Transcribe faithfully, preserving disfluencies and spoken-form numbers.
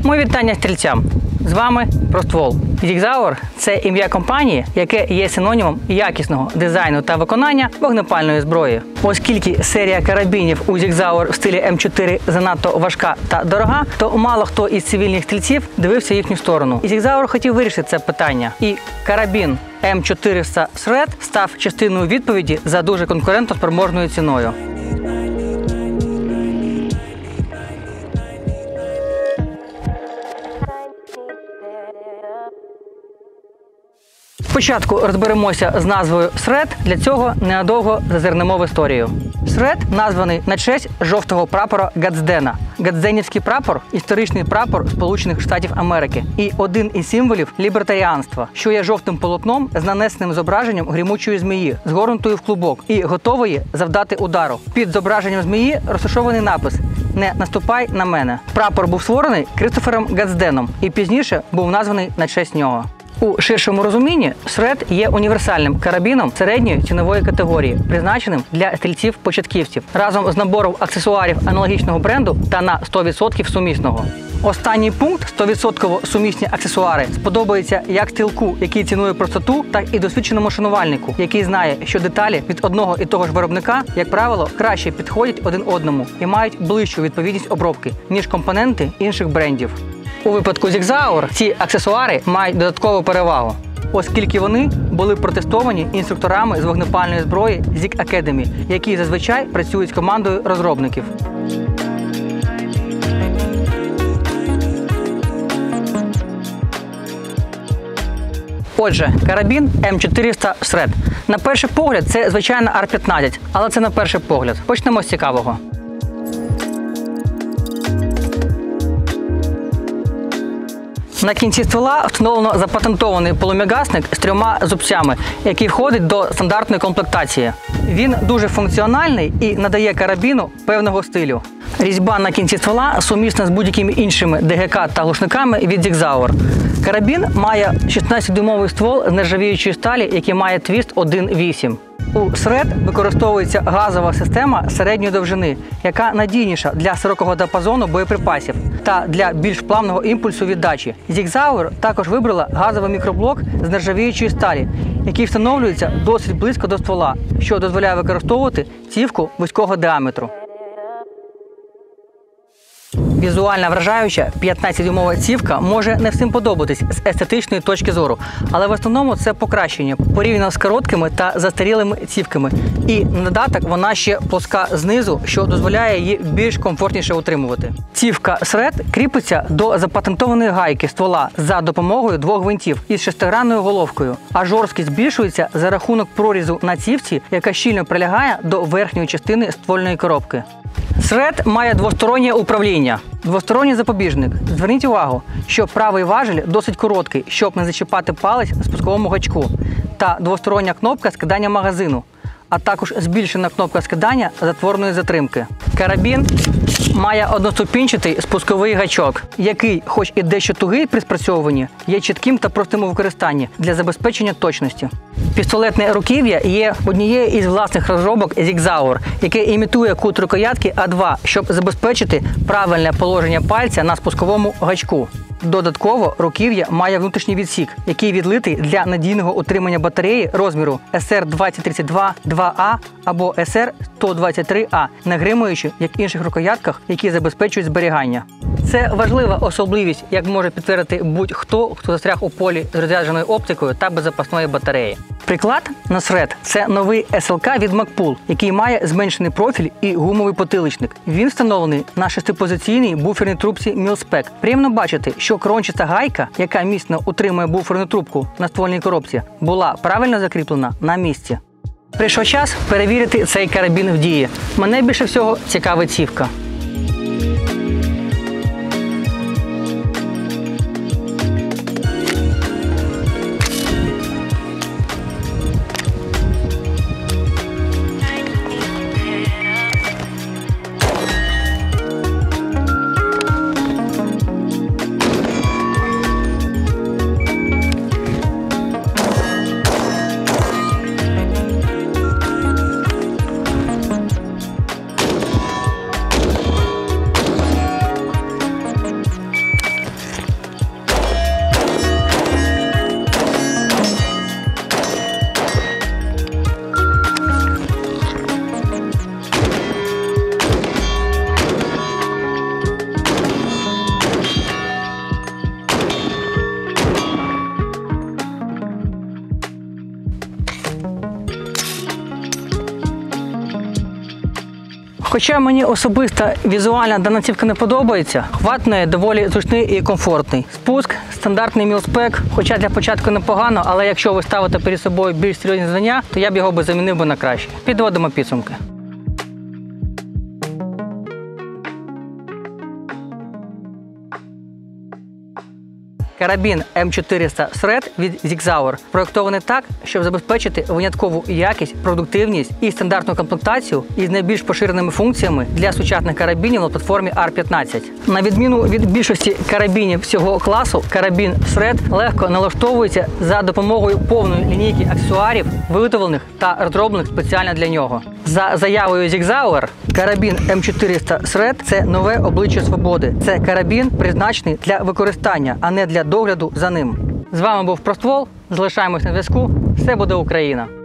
Мої вітання стрільцям! З вами Проствол. Zigzauer – це ім'я компанії, яке є синонімом якісного дизайну та виконання вогнепальної зброї. Оскільки серія карабінів у Zigzauer в стилі М чотири занадто важка та дорога, то мало хто із цивільних стрільців дивився їхню сторону. І Zigzauer хотів вирішити це питання. І карабін М чотириста Thread став частиною відповіді за дуже конкурентоспроможною ціною. Спочатку розберемося з назвою Thread, для цього ненадовго зазирнемо в історію. Thread названий на честь жовтого прапора Гатсдена. Гатсденівський прапор – історичний прапор Сполучених Штатів Америки і один із символів лібертаріанства, що є жовтим полотном з нанесеним зображенням грімучої змії, згорнутої в клубок і готової завдати удару. Під зображенням змії розташований напис «Не наступай на мене». Прапор був створений Кристофером Гатсденом і пізніше був названий на честь нього. У ширшому розумінні Thread є універсальним карабіном середньої цінової категорії, призначеним для стрільців-початківців, разом з набором аксесуарів аналогічного бренду та на сто відсотків сумісного. Останній пункт – сто відсотків сумісні аксесуари – сподобається як стрілку, який цінує простоту, так і досвідченому шанувальнику, який знає, що деталі від одного і того ж виробника, як правило, краще підходять один одному і мають ближчу відповідність обробки, ніж компоненти інших брендів. У випадку Zigzauer ці аксесуари мають додаткову перевагу, оскільки вони були протестовані інструкторами з вогнепальної зброї Zig Academy, які зазвичай працюють з командою розробників. Отже, карабін М чотириста Thread. На перший погляд це звичайна Ар п'ятнадцять, але це на перший погляд. Почнемо з цікавого. На кінці ствола встановлено запатентований полум'ягасник з трьома зубцями, який входить до стандартної комплектації. Він дуже функціональний і надає карабіну певного стилю. Різьба на кінці ствола сумісна з будь-якими іншими Д Г К та глушниками від Zigzauer. Карабін має шістнадцятидюймовий ствол з нержавіючої сталі, який має твіст один вісім. У Thread використовується газова система середньої довжини, яка надійніша для широкого діапазону боєприпасів та для більш плавного імпульсу віддачі. Zigzauer також вибрала газовий мікроблок з нержавіючої сталі, який встановлюється досить близько до ствола, що дозволяє використовувати цівку вузького діаметру. Візуально вражаюча п'ятнадцятидюймова цівка може не всім подобатись з естетичної точки зору, але в основному це покращення порівняно з короткими та застарілими цівками. І на додаток вона ще плоска знизу, що дозволяє її більш комфортніше утримувати. Цівка Thread кріпиться до запатентованої гайки ствола за допомогою двох гвинтів із шестигранною головкою, а жорсткість збільшується за рахунок прорізу на цівці, яка щільно прилягає до верхньої частини ствольної коробки. Thread має двостороннє управління. Двосторонній запобіжник. Зверніть увагу, що правий важіль досить короткий, щоб не зачіпати палець на спусковому гачку, та двостороння кнопка скидання магазину, а також збільшена кнопка скидання затворної затримки. Карабін має одноступінчатий спусковий гачок, який, хоч і дещо тугий при спрацьовуванні, є чітким та простим у використанні для забезпечення точності. Пістолетне руків'я є однією із власних розробок Zigzauer, яке імітує кут рукоятки А два, щоб забезпечити правильне положення пальця на спусковому гачку. Додатково руків'я має внутрішній відсік, який відлитий для надійного утримання батареї розміру С Р двадцять тридцять два два А або С Р сто двадцять три А, не гримуючи, як в інших рукоятках, які забезпечують зберігання. Це важлива особливість, як може підтвердити будь-хто, хто застряг у полі з розрядженою оптикою та без запасної батареї. Приклад на Thread – це новий С Л К від Макпул, який має зменшений профіль і гумовий потиличник. Він встановлений на шестипозиційній буферній трубці Mil-Spec. Приємно бачити, що крончаста гайка, яка міцно утримує буферну трубку на ствольній коробці, була правильно закріплена на місці. Прийшов час перевірити цей карабін в дії. Мене більше всього цікавить цівка. Хоча мені особисто візуально дана цівка не подобається, хват в неї доволі зручний і комфортний. Спуск, стандартний мілспек, хоча для початку непогано, але якщо ви ставите перед собою більш серйозні завдання, то я б його би замінив би на краще. Підводимо підсумки. Карабін М чотириста Thread від Sig Sauer проєктований так, щоб забезпечити виняткову якість, продуктивність і стандартну комплектацію із найбільш поширеними функціями для сучасних карабінів на платформі Ар п'ятнадцять. На відміну від більшості карабінів цього класу, карабін Thread легко налаштовується за допомогою повної лінійки аксесуарів, виготовлених та розроблених спеціально для нього. За заявою Sig Sauer, карабін М чотириста Thread – це нове обличчя свободи. Це карабін, призначений для використання, а не для догляду за ним. З вами був Проствол. Залишаємось на зв'язку. Все буде Україна!